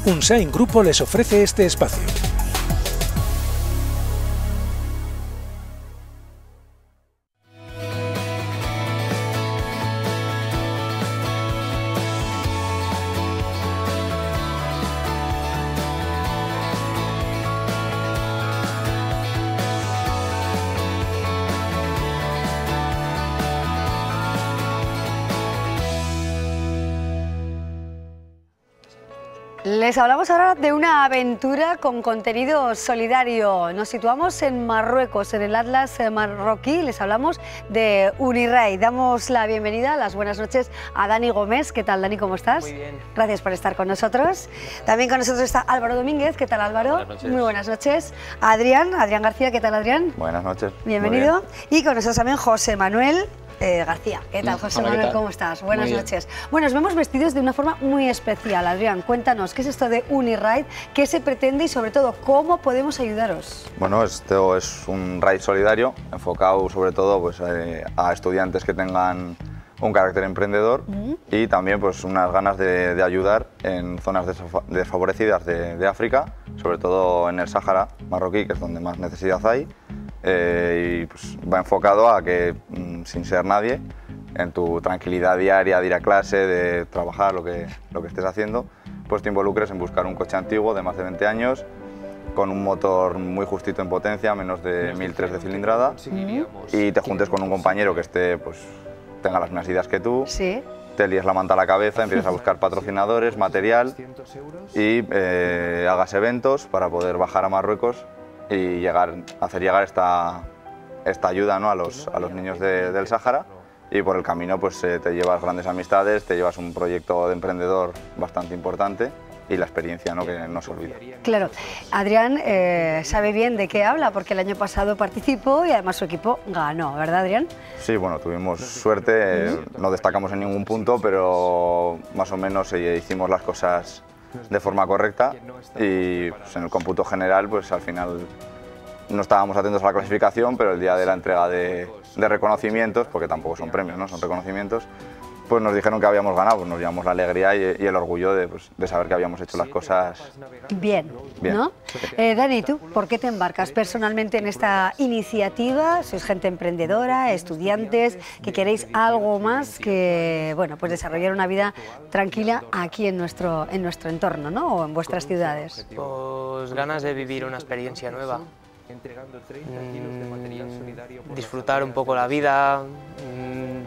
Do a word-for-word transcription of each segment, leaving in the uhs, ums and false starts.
Unsain Grupo les ofrece este espacio. Les hablamos ahora de una aventura con contenido solidario. Nos situamos en Marruecos, en el Atlas marroquí. Les hablamos de Uniride. Damos la bienvenida, las buenas noches a Dani Gómez. ¿Qué tal, Dani? ¿Cómo estás? Muy bien. Gracias por estar con nosotros. También con nosotros está Álvaro Domínguez. ¿Qué tal, Álvaro? Buenas noches. Muy buenas noches. Adrián, Adrián García. ¿Qué tal, Adrián? Buenas noches. Bienvenido. Y con nosotros también José Manuel Eh, García. ¿Qué tal, José Hola, Manuel? ¿qué tal? ¿Cómo estás? Buenas Muy noches. Bueno, nos vemos vestidos de una forma muy especial. Adrián, cuéntanos, ¿qué es esto de Uniride? ¿Qué se pretende y, sobre todo, cómo podemos ayudaros? Bueno, esto es un ride solidario enfocado sobre todo pues, eh, a estudiantes que tengan un carácter emprendedor uh-huh. y también pues, unas ganas de, de ayudar en zonas desfavorecidas de, de África, sobre todo en el Sáhara marroquí, que es donde más necesidad hay. Eh, y pues, va enfocado a que, mm, sin ser nadie, en tu tranquilidad diaria de ir a clase, de trabajar, lo que, lo que estés haciendo, pues te involucres en buscar un coche antiguo de más de veinte años, con un motor muy justito en potencia, menos de mil tres de cilindrada, uh-huh. y te juntes con un compañero que esté, pues, tenga las mismas ideas que tú. Sí. Te líes la manta a la cabeza, empiezas a buscar patrocinadores, material y eh, hagas eventos para poder bajar a Marruecos y llegar, hacer llegar esta, esta ayuda, ¿no? a, los, a los niños de, del Sáhara, y por el camino pues, eh, te llevas grandes amistades, te llevas un proyecto de emprendedor bastante importante y la experiencia, ¿no? que no se olvida. Claro, Adrián eh, sabe bien de qué habla, porque el año pasado participó y además su equipo ganó, ¿verdad, Adrián? Sí, bueno, tuvimos suerte, eh, no destacamos en ningún punto, pero más o menos eh, hicimos las cosas de forma correcta y pues, en el cómputo general pues al final no estábamos atentos a la clasificación, pero el día de la entrega de, de reconocimientos, porque tampoco son premios, ¿no? son reconocimientos, pues nos dijeron que habíamos ganado, pues nos llevamos la alegría y, y el orgullo de, pues, de saber que habíamos hecho las cosas bien, bien. ¿no? Eh, Dani, ¿tú por qué te embarcas personalmente en esta iniciativa? Sois gente emprendedora, estudiantes, que queréis algo más que, bueno, pues desarrollar una vida tranquila aquí en nuestro, en nuestro entorno, ¿no? O en vuestras ciudades. Pues ganas de vivir una experiencia nueva. Mm, disfrutar un poco la vida. Mm,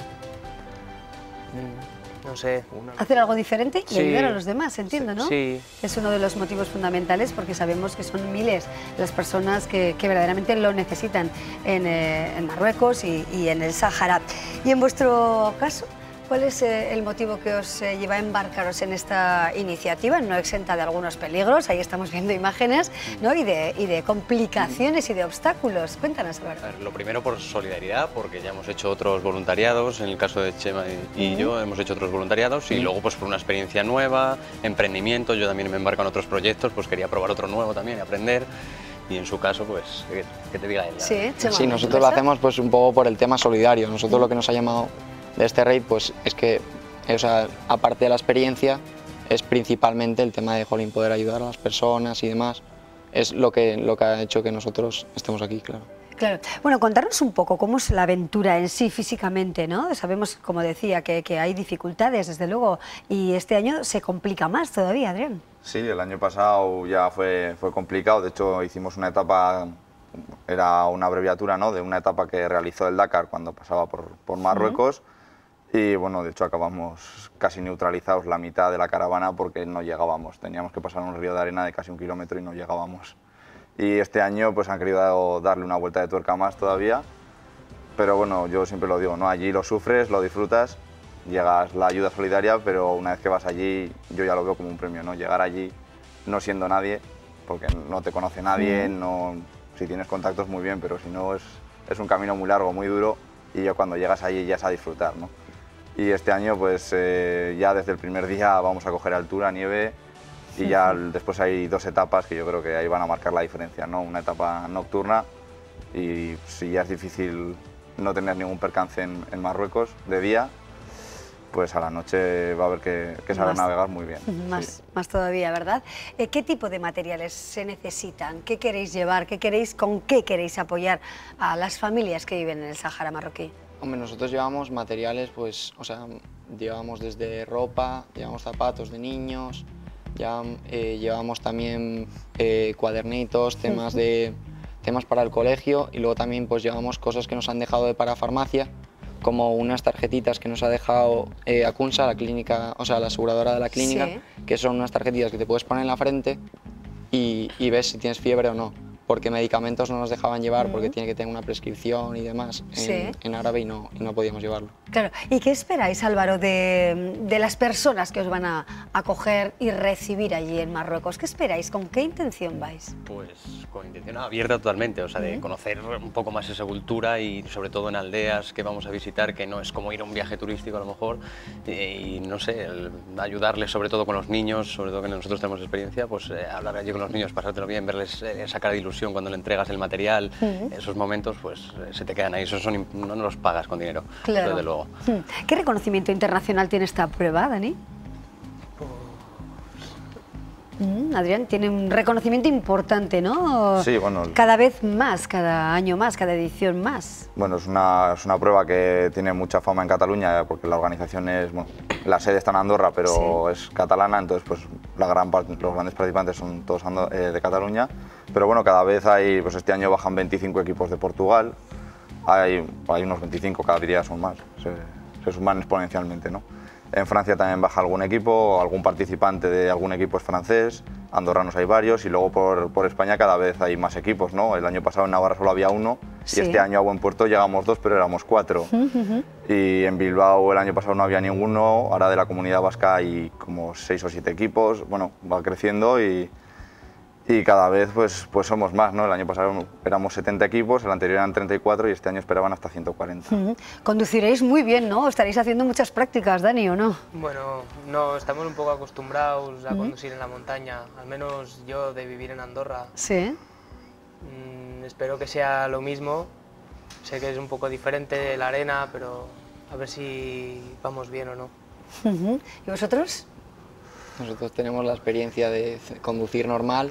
No sé. Hacer algo diferente y sí. ayudar a los demás, entiendo, ¿no? Sí. Es uno de los motivos fundamentales, porque sabemos que son miles las personas que, que verdaderamente lo necesitan en, eh, en Marruecos y, y en el Sáhara. Y en vuestro caso, ¿cuál es eh, el motivo que os eh, lleva a embarcaros en esta iniciativa? No exenta de algunos peligros, ahí estamos viendo imágenes, ¿no? y, de, y de complicaciones y de obstáculos. Cuéntanos, Álvaro. A ver, lo primero por solidaridad, porque ya hemos hecho otros voluntariados, en el caso de Chema y, y uh-huh. yo hemos hecho otros voluntariados, y uh-huh. luego pues por una experiencia nueva, emprendimiento, yo también me embarco en otros proyectos, pues quería probar otro nuevo también y aprender. Y en su caso, pues, que, que te diga él. Sí, Chema, sí, nosotros lo hacemos pues un poco por el tema solidario. Nosotros uh-huh. lo que nos ha llamado de este raid pues es que, o sea, aparte de la experiencia, es principalmente el tema de jolín, poder ayudar a las personas y demás, es lo que, lo que ha hecho que nosotros estemos aquí, claro. Claro. Bueno, contarnos un poco cómo es la aventura en sí físicamente, ¿no? Sabemos, como decía, que, que hay dificultades, desde luego, y este año se complica más todavía, Adrián. Sí, el año pasado ya fue, fue complicado, de hecho hicimos una etapa, era una abreviatura, ¿no? de una etapa que realizó el Dakar cuando pasaba por, por Marruecos. Uh-huh. Y bueno, de hecho acabamos casi neutralizados la mitad de la caravana porque no llegábamos, teníamos que pasar un río de arena de casi un kilómetro y no llegábamos. Y este año pues han querido darle una vuelta de tuerca más todavía, pero bueno, yo siempre lo digo, ¿no? Allí lo sufres, lo disfrutas, llegas la ayuda solidaria, pero una vez que vas allí yo ya lo veo como un premio, ¿no? Llegar allí no siendo nadie, porque no te conoce nadie, no, si tienes contactos muy bien, pero si no es, es un camino muy largo, muy duro, y ya cuando llegas allí ya es a disfrutar, ¿no? Y este año pues eh, ya desde el primer día vamos a coger altura, nieve, y ya después hay dos etapas que yo creo que ahí van a marcar la diferencia, ¿no? Una etapa nocturna, y si ya es difícil no tener ningún percance en, en Marruecos de día, pues a la noche va a haber que, que saber Más. navegar muy bien. Más, Sí. más todavía, ¿verdad? Eh, ¿Qué tipo de materiales se necesitan? ¿Qué queréis llevar? ¿Qué queréis, ¿Con qué queréis apoyar a las familias que viven en el Sáhara marroquí? Hombre, nosotros llevamos materiales, pues, o sea, llevamos desde ropa, llevamos zapatos de niños, ya, eh, llevamos también eh, cuadernitos, temas, de, temas para el colegio y luego también pues llevamos cosas que nos han dejado de parafarmacia, como unas tarjetitas que nos ha dejado eh, Acunsa, la clínica, o sea, la aseguradora de la clínica, Sí. que son unas tarjetitas que te puedes poner en la frente y, y ves si tienes fiebre o no, porque medicamentos no nos dejaban llevar porque tiene que tener una prescripción y demás en, Sí. en árabe y no, y no podíamos llevarlo. Claro. ¿Y qué esperáis, Álvaro, de, de las personas que os van a acoger y recibir allí en Marruecos? ¿Qué esperáis? ¿Con qué intención vais? Pues con intención abierta totalmente, o sea, de conocer un poco más esa cultura y sobre todo en aldeas que vamos a visitar, que no es como ir a un viaje turístico a lo mejor, y, y no sé, el ayudarles sobre todo con los niños, sobre todo que nosotros tenemos experiencia, pues eh, hablar allí con los niños, pasártelo bien, verles eh, esa cara de ilusión cuando le entregas el material, esos momentos pues eh, se te quedan ahí, esos son, imp- no los pagas con dinero, Claro. desde luego. Hmm. ¿Qué reconocimiento internacional tiene esta prueba, Dani? Mm, Adrián, tiene un reconocimiento importante, ¿no? Sí, bueno, el- Cada vez más, cada año más, cada edición más. Bueno, es una, es una prueba que tiene mucha fama en Cataluña, porque la organización es, bueno, la sede está en Andorra, pero es catalana, entonces pues la gran parte, los grandes participantes son todos ando- eh, de Cataluña. Pero bueno, cada vez hay, pues este año bajan veinticinco equipos de Portugal, hay, hay unos veinticinco, cada día son más, se, se suman exponencialmente, ¿no? En Francia también baja algún equipo, algún participante de algún equipo es francés, andorranos hay varios y luego por, por España cada vez hay más equipos, ¿no? El año pasado en Navarra solo había uno Sí. y este año a Buen Puerto llegamos dos, pero éramos cuatro. Y en Bilbao el año pasado no había ninguno, ahora de la Comunidad Vasca hay como seis o siete equipos, bueno, va creciendo y, y cada vez pues, pues somos más, ¿no? El año pasado éramos setenta equipos, el anterior eran treinta y cuatro y este año esperaban hasta ciento cuarenta. Mm. Conduciréis muy bien, ¿no? Estaréis haciendo muchas prácticas, Dani, ¿o no? Bueno, no, estamos un poco acostumbrados a conducir en la montaña, al menos yo de vivir en Andorra. Sí. Mm, espero que sea lo mismo, sé que es un poco diferente la arena, pero a ver si vamos bien o no. Ujú. ¿Y vosotros? Nosotros tenemos la experiencia de c- conducir normal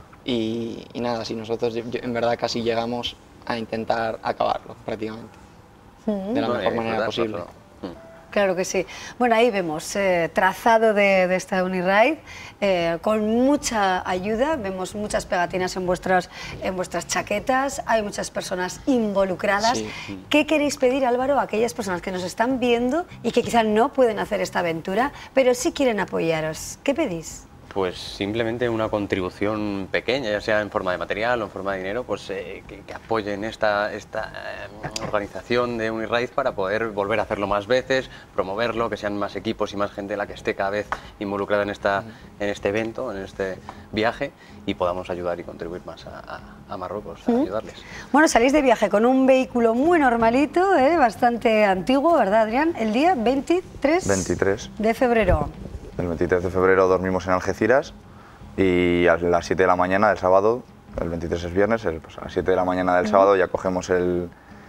y, y nada, si nosotros yo- yo- en verdad casi llegamos a intentar acabarlo prácticamente, de la No, mejor eh, manera disfrutar, posible. sobre todo. Claro que sí. Bueno, ahí vemos eh, trazado de, de esta Uniride, eh, con mucha ayuda, vemos muchas pegatinas en vuestras, en vuestras chaquetas, hay muchas personas involucradas. Sí. ¿Qué queréis pedir, Álvaro, a aquellas personas que nos están viendo y que quizá no pueden hacer esta aventura, pero sí quieren apoyaros? ¿Qué pedís? Pues simplemente una contribución pequeña, ya sea en forma de material o en forma de dinero, pues eh, que, que apoyen esta, esta eh, organización de Uniride para poder volver a hacerlo más veces, promoverlo, que sean más equipos y más gente la que esté cada vez involucrada en, esta, en este evento, en este viaje, y podamos ayudar y contribuir más a, a, a Marruecos, a ayudarles. Bueno, salís de viaje con un vehículo muy normalito, ¿eh? Bastante antiguo, ¿verdad, Adrián? El día veintitrés veintitrés. de febrero. El veintitrés de febrero dormimos en Algeciras y a las siete de la mañana del sábado, el veintitrés es viernes, el- pues a las siete de la mañana del sábado ya cogemos el,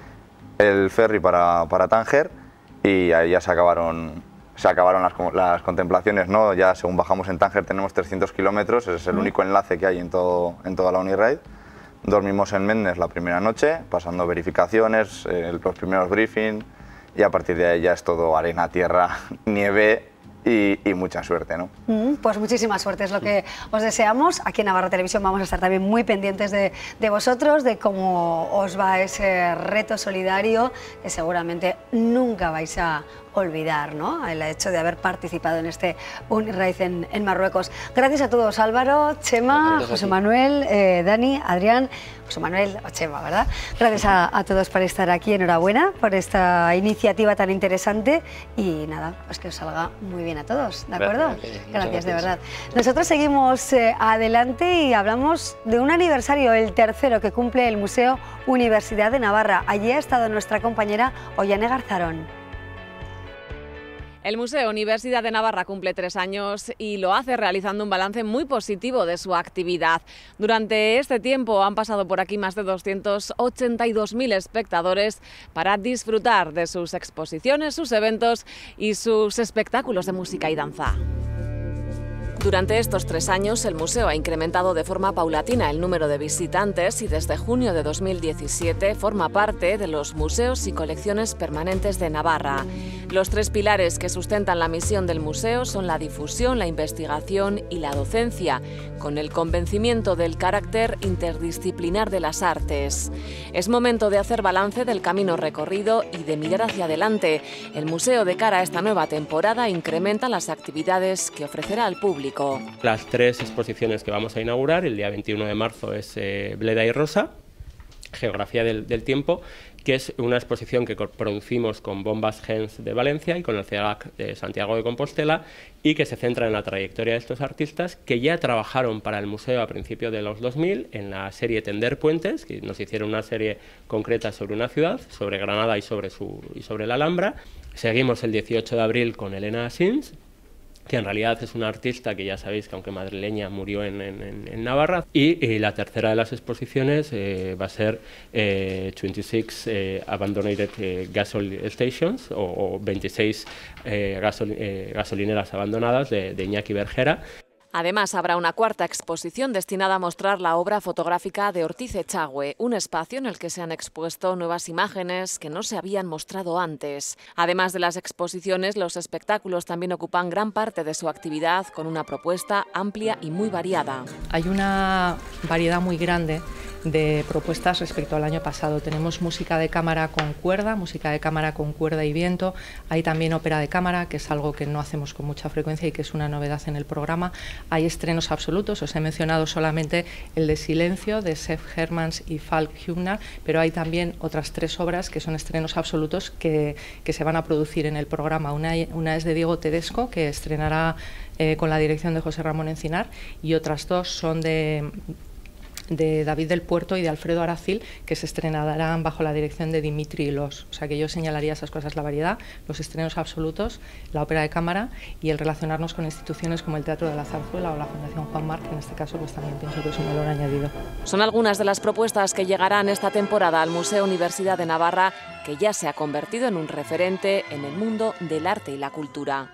el ferry para, para Tánger y ahí ya se acabaron, se acabaron las, co- las contemplaciones, ¿no? Ya según bajamos en Tánger tenemos trescientos kilómetros, ese es el único enlace que hay en, todo, en toda la Uniride. Dormimos en Mendes la primera noche, pasando verificaciones, eh, los primeros briefings y a partir de ahí ya es todo arena, tierra, nieve y, y mucha suerte, ¿no? Mm, Pues muchísima suerte es lo que os deseamos. Aquí en Navarra Televisión vamos a estar también muy pendientes de, de vosotros, de cómo os va ese reto solidario que seguramente nunca vais a olvidar, ¿no? El hecho de haber participado en este Uniride en, en Marruecos. Gracias a todos, Álvaro, Chema, Gracias a José ti. Manuel, eh, Dani, Adrián, José Manuel o Chema, ¿verdad? Gracias a, a todos por estar aquí, enhorabuena por esta iniciativa tan interesante y nada, pues que os salga muy bien a todos, ¿de acuerdo? Gracias. Muchas Gracias, de gracias. verdad. Nosotros seguimos eh, adelante y hablamos de un aniversario, el tercero que cumple el Museo Universidad de Navarra. Allí ha estado nuestra compañera Ollane Garzarón. El Museo Universidad de Navarra cumple tres años y lo hace realizando un balance muy positivo de su actividad. Durante este tiempo han pasado por aquí más de doscientos ochenta y dos mil espectadores para disfrutar de sus exposiciones, sus eventos y sus espectáculos de música y danza. Durante estos tres años, el museo ha incrementado de forma paulatina el número de visitantes y desde junio de dos mil diecisiete forma parte de los museos y colecciones permanentes de Navarra. Los tres pilares que sustentan la misión del museo son la difusión, la investigación y la docencia, con el convencimiento del carácter interdisciplinar de las artes. Es momento de hacer balance del camino recorrido y de mirar hacia adelante. El museo, de cara a esta nueva temporada, incrementa las actividades que ofrecerá al público. Las tres exposiciones que vamos a inaugurar, el día veintiuno de marzo es eh, Bleda y Rosa, Geografía del, del Tiempo, que es una exposición que producimos con Bombas Gens de Valencia y con el C E A C de Santiago de Compostela y que se centra en la trayectoria de estos artistas que ya trabajaron para el museo a principios de los dos mil en la serie Tender Puentes, que nos hicieron una serie concreta sobre una ciudad, sobre Granada y sobre, su, y sobre la Alhambra. Seguimos el dieciocho de abril con Elena Asins, que en realidad es una artista que ya sabéis que aunque madrileña murió en, en, en Navarra. Y, y la tercera de las exposiciones eh, va a ser eh, veintiséis eh, Abandoned eh, Gasoline Stations o, o veintiséis eh, gasol, eh, gasolineras abandonadas de, de Iñaki Bergera. Además, habrá una cuarta exposición destinada a mostrar la obra fotográfica de Ortiz Echagüe, un espacio en el que se han expuesto nuevas imágenes que no se habían mostrado antes. Además de las exposiciones, los espectáculos también ocupan gran parte de su actividad con una propuesta amplia y muy variada. Hay una variedad muy grande de propuestas respecto al año pasado. Tenemos música de cámara con cuerda, música de cámara con cuerda y viento. Hay también ópera de cámara, que es algo que no hacemos con mucha frecuencia y que es una novedad en el programa. Hay estrenos absolutos, os he mencionado solamente el de Silencio, de Sef Hermans y Falk Hübner, pero hay también otras tres obras que son estrenos absolutos que, que se van a producir en el programa. Una, una es de Diego Tedesco, que estrenará eh, con la dirección de José Ramón Encinar, y otras dos son de... de David del Puerto y de Alfredo Aracil, que se estrenarán bajo la dirección de Dimitri Los. O sea que yo señalaría esas cosas: la variedad, los estrenos absolutos, la ópera de cámara y el relacionarnos con instituciones como el Teatro de la Zarzuela o la Fundación Juan Marc, que en este caso pues también pienso que es un valor añadido. Son algunas de las propuestas que llegarán esta temporada al Museo Universidad de Navarra, que ya se ha convertido en un referente en el mundo del arte y la cultura.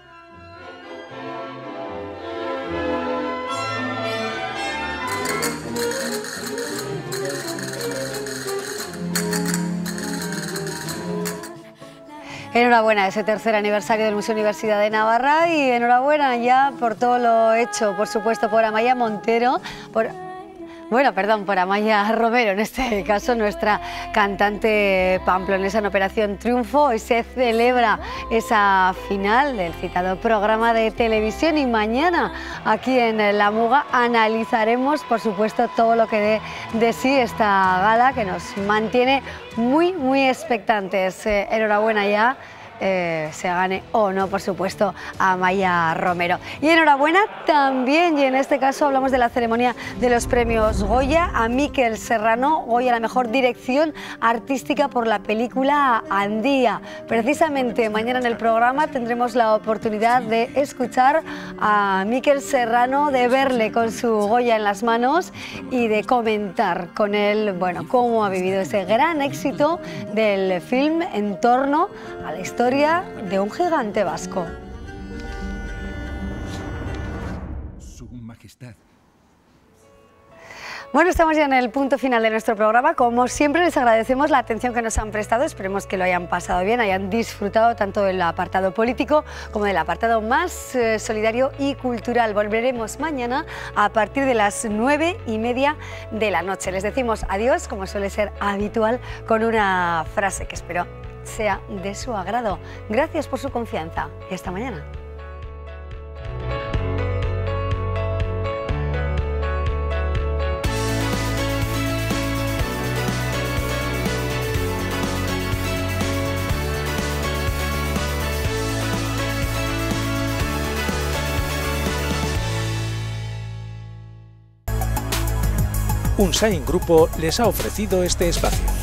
Enhorabuena a ese tercer aniversario del Museo Universidad de Navarra y enhorabuena ya por todo lo hecho, por supuesto, por Amaya Montero, por... Bueno, perdón, por Amaya Romero, en este caso nuestra cantante pamplonesa en Operación Triunfo. Hoy se celebra esa final del citado programa de televisión y mañana aquí en La Muga analizaremos, por supuesto, todo lo que dé de sí esta gala que nos mantiene muy, muy expectantes. Eh, enhorabuena ya. Eh, se gane o no, por supuesto, a Amaya Romero. Y enhorabuena también, y en este caso hablamos de la ceremonia de los premios Goya, a Miquel Serrano, Goya a la mejor dirección artística por la película Andía. Precisamente mañana en el programa tendremos la oportunidad de escuchar a Miquel Serrano, de verle con su Goya en las manos y de comentar con él, bueno, cómo ha vivido ese gran éxito del film en torno a la historia de un gigante vasco. Su Majestad. Bueno, estamos ya en el punto final de nuestro programa. Como siempre, les agradecemos la atención que nos han prestado. Esperemos que lo hayan pasado bien, hayan disfrutado tanto del apartado político como del apartado más eh, solidario y cultural. Volveremos mañana a partir de las nueve y media de la noche. Les decimos adiós, como suele ser habitual, con una frase que espero sea de su agrado. Gracias por su confianza y hasta mañana. Unsain Grupo les ha ofrecido este espacio.